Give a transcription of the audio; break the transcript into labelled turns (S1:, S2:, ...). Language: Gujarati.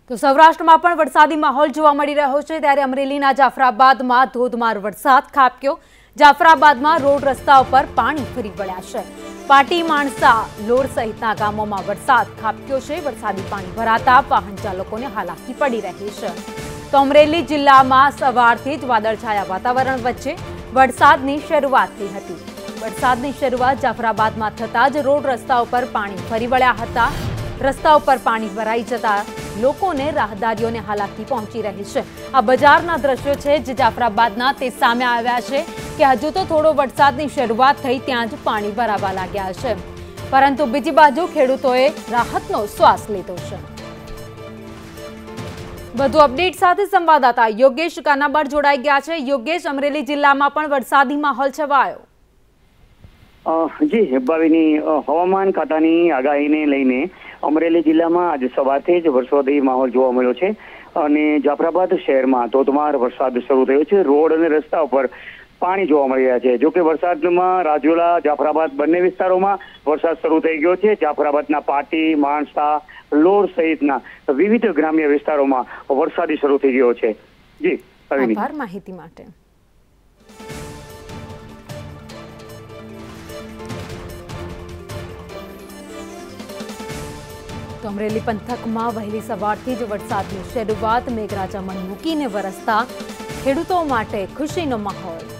S1: તો સૌરાષ્ટ્રમાં પણ વરસાદી માહોલ જોવા મળી રહ્યો છે ત્યારે અમરેલીના જાફરાબાદમાં ધોધમાર વરસાદ ખાબક્યો। જાફરાબાદમાં રોડ રસ્તા ઉપર પાણી ફરી વળ્યા છે। પાટી માણસા લોર સહિતના ગામોમાં વરસાદ ખાબક્યો છે। વરસાદી પાણી ભરાતા વાહન ચાલકોને હાલાકી પડી રહી છે। તો અમરેલી જિલ્લામાં સવારથી જ વાદળછાયા વાતાવરણ વચ્ચે વરસાદની શરૂઆત થઈ હતી। વરસાદની શરૂઆત જાફરાબાદમાં થતા જ રોડ રસ્તા ઉપર પાણી ફરી વળ્યા હતા। રસ્તા ઉપર પાણી ભરાઈ જતા લોકોને રાહદારીઓને હાલાકી પહોંચી રહી છે। આ બજારના દ્રશ્યો છે જે જાફરાબાદના તે સામે આવ્યા છે કે હજુ તો થોડો વરસાદની શરૂઆત થઈ ત્યાં જ પાણી ભરાવા લાગ્યા છે, પરંતુ બીજી બાજુ ખેડૂતોએ રાહતનો શ્વાસ લીધો છે। વધુ અપડેટ સાથે સંવાદદાતા યોગેશ કાનાબાર જોડાઈ ગયા છે। યોગેશ, અમરેલી જિલ્લામાં પણ વરસાદી માહોલ છવાયો।
S2: જી હેબાવીની હવામાન ખાતાની આગાહીને લઈને અમરેલી જિલ્લામાં આજે સવારથી જ વરસાદી માહોલ જોવા મળ્યો છે અને જાફરાબાદ શહેરમાં ધોધમાર વરસાદ શરૂ થયો છે। રોડ અને રસ્તા ઉપર પાણી જોવા મળી રહ્યા છે। જોકે વરસાદમાં રાજુલા જાફરાબાદ બંને વિસ્તારોમાં વરસાદ શરૂ થઈ ગયો છે। જાફરાબાદના પાટી માણસા લોર સહિતના વિવિધ ગ્રામ્ય વિસ્તારોમાં વરસાદી શરૂ થઈ ગયો છે। જી
S1: આભાર માહિતી માટે। તો અમરેલી પંથકમાં વહેલી સવારથી જ વરસાદની શરૂઆત, મેઘરાજા મન મૂકીને વરસતા ખેડૂતો માટે ખુશીનો માહોલ।